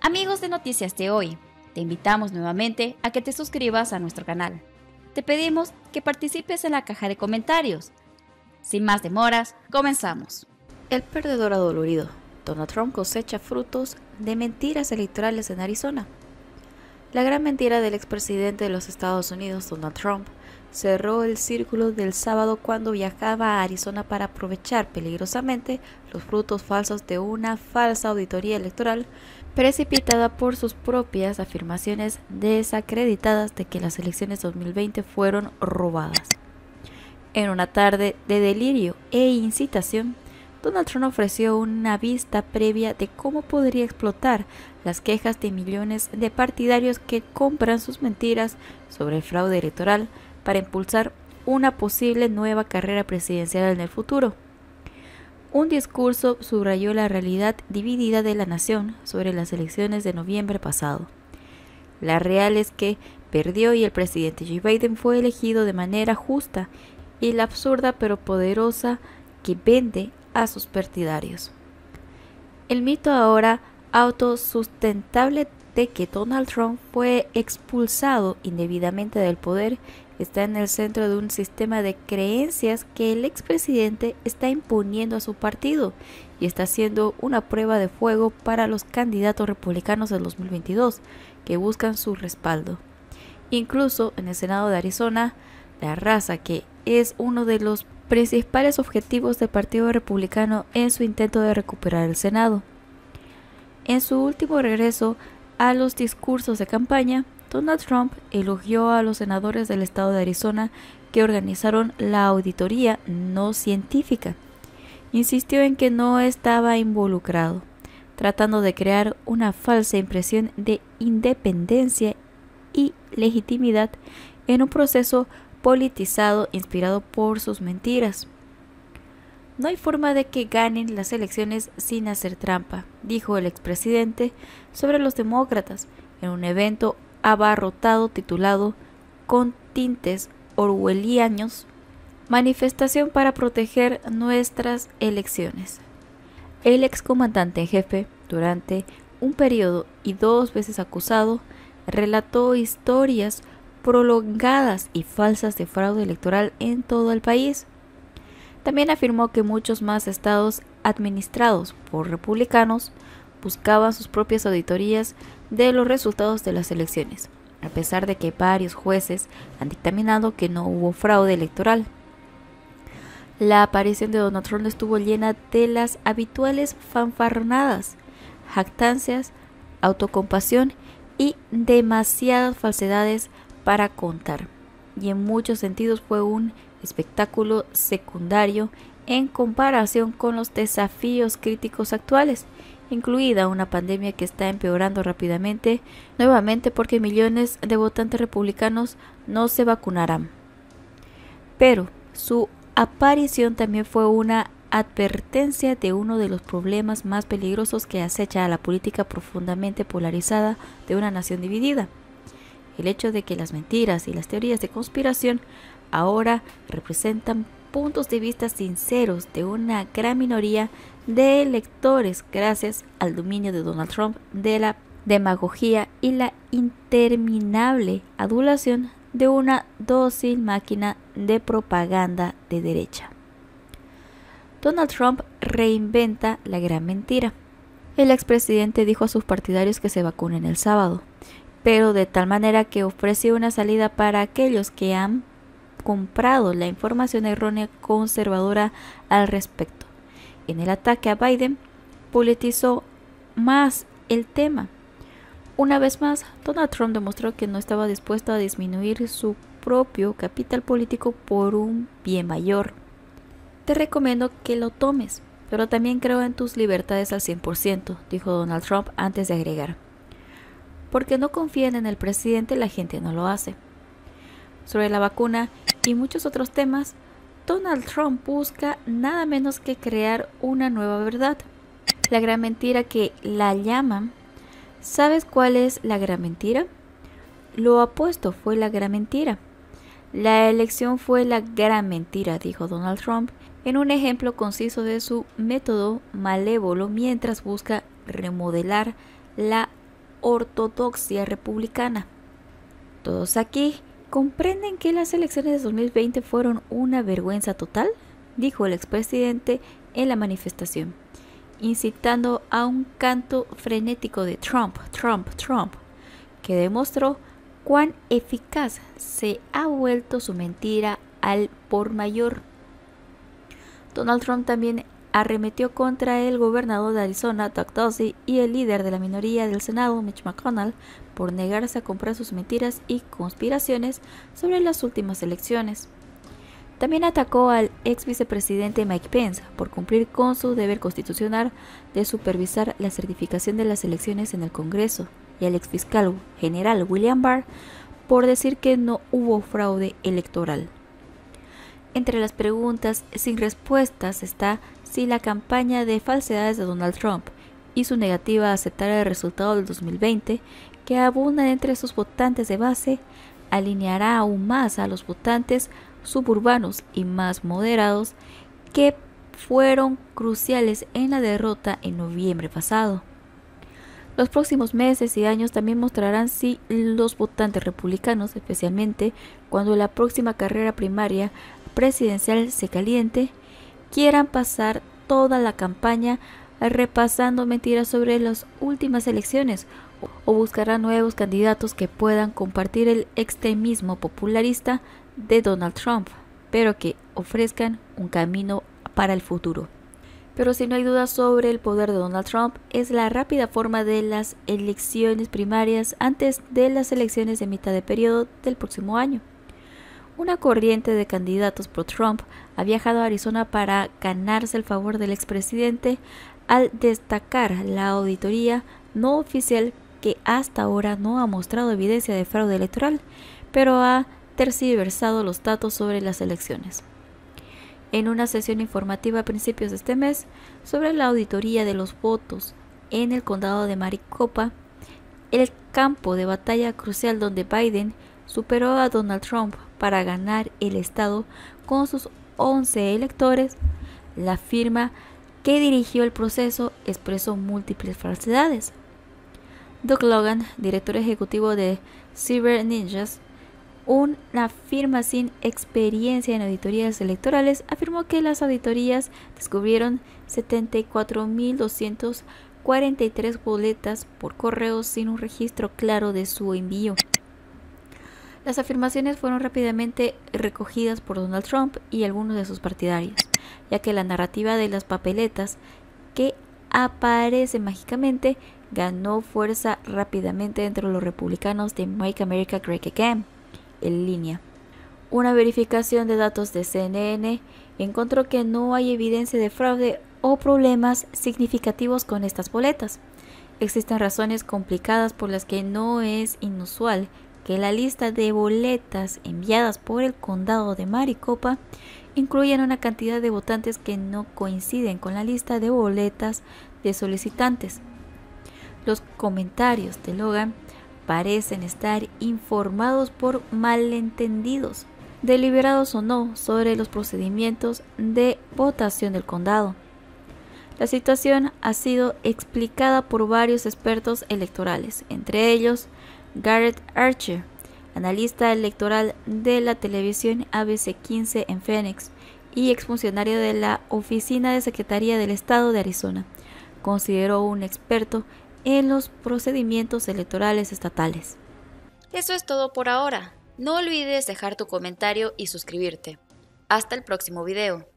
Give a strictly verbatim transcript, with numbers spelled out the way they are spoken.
Amigos de Noticias de Hoy, te invitamos nuevamente a que te suscribas a nuestro canal. Te pedimos que participes en la caja de comentarios. Sin más demoras, comenzamos. El perdedor adolorido. Donald Trump cosecha frutos de mentiras electorales en Arizona. La gran mentira del expresidente de los Estados Unidos, Donald Trump, cerró el círculo del sábado cuando viajaba a Arizona para aprovechar peligrosamente los frutos falsos de una falsa auditoría electoral precipitada por sus propias afirmaciones desacreditadas de que las elecciones dos mil veinte fueron robadas. En una tarde de delirio e incitación, Donald Trump ofreció una vista previa de cómo podría explotar las quejas de millones de partidarios que compran sus mentiras sobre el fraude electoral para impulsar una posible nueva carrera presidencial en el futuro. Un discurso subrayó la realidad dividida de la nación sobre las elecciones de noviembre pasado. La real es que perdió y el presidente Joe Biden fue elegido de manera justa, y la absurda pero poderosa que vende a sus partidarios. El mito ahora autosustentable de que Donald Trump fue expulsado indebidamente del poder está en el centro de un sistema de creencias que el expresidente está imponiendo a su partido y está siendo una prueba de fuego para los candidatos republicanos del dos mil veintidós que buscan su respaldo. Incluso en el Senado de Arizona, la raza, que es uno de los principales objetivos del Partido Republicano en su intento de recuperar el Senado. En su último regreso a los discursos de campaña, Donald Trump elogió a los senadores del estado de Arizona que organizaron la auditoría no científica. Insistió en que no estaba involucrado, tratando de crear una falsa impresión de independencia y legitimidad en un proceso politizado inspirado por sus mentiras. No hay forma de que ganen las elecciones sin hacer trampa, dijo el expresidente sobre los demócratas en un evento abarrotado titulado con tintes orwellianos, manifestación para proteger nuestras elecciones. El excomandante en jefe, durante un periodo y dos veces acusado, relató historias prolongadas y falsas de fraude electoral en todo el país. También afirmó que muchos más estados administrados por republicanos buscaban sus propias auditorías de los resultados de las elecciones, a pesar de que varios jueces han dictaminado que no hubo fraude electoral. La aparición de Donald Trump estuvo llena de las habituales fanfarronadas, jactancias, autocompasión y demasiadas falsedades para contar, y en muchos sentidos fue un espectáculo secundario en comparación con los desafíos críticos actuales, incluida una pandemia que está empeorando rápidamente nuevamente porque millones de votantes republicanos no se vacunarán. Pero su aparición también fue una advertencia de uno de los problemas más peligrosos que acecha a la política profundamente polarizada de una nación dividida: el hecho de que las mentiras y las teorías de conspiración ahora representan puntos de vista sinceros de una gran minoría de electores gracias al dominio de Donald Trump de la demagogia y la interminable adulación de una dócil máquina de propaganda de derecha. Donald Trump reinventa la gran mentira. El expresidente dijo a sus partidarios que se vacunen el sábado, pero de tal manera que ofreció una salida para aquellos que han comprado la información errónea conservadora al respecto. En el ataque a Biden, politizó más el tema. Una vez más, Donald Trump demostró que no estaba dispuesto a disminuir su propio capital político por un bien mayor. Te recomiendo que lo tomes, pero también creo en tus libertades al cien por ciento, dijo Donald Trump antes de agregar: porque no confían en el presidente, la gente no lo hace. Sobre la vacuna y muchos otros temas, Donald Trump busca nada menos que crear una nueva verdad. La gran mentira que la llaman. ¿Sabes cuál es la gran mentira? Lo opuesto fue la gran mentira. La elección fue la gran mentira, dijo Donald Trump en un ejemplo conciso de su método malévolo mientras busca remodelar la ortodoxia republicana. Todos aquí comprenden que las elecciones de dos mil veinte fueron una vergüenza total, dijo el expresidente en la manifestación, incitando a un canto frenético de Trump, Trump, Trump, que demostró cuán eficaz se ha vuelto su mentira al por mayor. Donald Trump también arremetió contra el gobernador de Arizona, Doug Ducey, y el líder de la minoría del Senado, Mitch McConnell, por negarse a comprar sus mentiras y conspiraciones sobre las últimas elecciones. También atacó al ex vicepresidente Mike Pence por cumplir con su deber constitucional de supervisar la certificación de las elecciones en el Congreso, y al ex fiscal general William Barr por decir que no hubo fraude electoral. Entre las preguntas sin respuestas está si la campaña de falsedades de Donald Trump y su negativa a aceptar el resultado del dos mil veinte, que abundan entre sus votantes de base, alineará aún más a los votantes suburbanos y más moderados que fueron cruciales en la derrota en noviembre pasado. Los próximos meses y años también mostrarán si los votantes republicanos, especialmente cuando la próxima carrera primaria presidencial se caliente, quieran pasar toda la campaña repasando mentiras sobre las últimas elecciones o buscarán nuevos candidatos que puedan compartir el extremismo popularista de Donald Trump, pero que ofrezcan un camino para el futuro. Pero si no hay duda sobre el poder de Donald Trump, es la rápida forma de las elecciones primarias antes de las elecciones de mitad de periodo del próximo año. Una corriente de candidatos pro-Trump ha viajado a Arizona para ganarse el favor del expresidente al destacar la auditoría no oficial que hasta ahora no ha mostrado evidencia de fraude electoral, pero ha tergiversado los datos sobre las elecciones. En una sesión informativa a principios de este mes sobre la auditoría de los votos en el condado de Maricopa, el campo de batalla crucial donde Biden superó a Donald Trump para ganar el estado con sus once electores, la firma que dirigió el proceso expresó múltiples falsedades. Doug Logan, director ejecutivo de Cyber Ninjas, una firma sin experiencia en auditorías electorales, afirmó que las auditorías descubrieron setenta y cuatro mil doscientas cuarenta y tres boletas por correo sin un registro claro de su envío. Las afirmaciones fueron rápidamente recogidas por Donald Trump y algunos de sus partidarios, ya que la narrativa de las papeletas que aparece mágicamente ganó fuerza rápidamente entre los republicanos de Make America Great Again en línea. Una verificación de datos de C N N encontró que no hay evidencia de fraude o problemas significativos con estas boletas. Existen razones complicadas por las que no es inusual que la lista de boletas enviadas por el condado de Maricopa incluyan una cantidad de votantes que no coinciden con la lista de boletas de solicitantes. Los comentarios de Logan parecen estar informados por malentendidos, deliberados o no, sobre los procedimientos de votación del condado. La situación ha sido explicada por varios expertos electorales, entre ellos Garrett Archer, analista electoral de la televisión A B C quince en Phoenix y exfuncionario de la Oficina de Secretaría del Estado de Arizona. Consideró un experto en los procedimientos electorales estatales. Eso es todo por ahora. No olvides dejar tu comentario y suscribirte. Hasta el próximo video.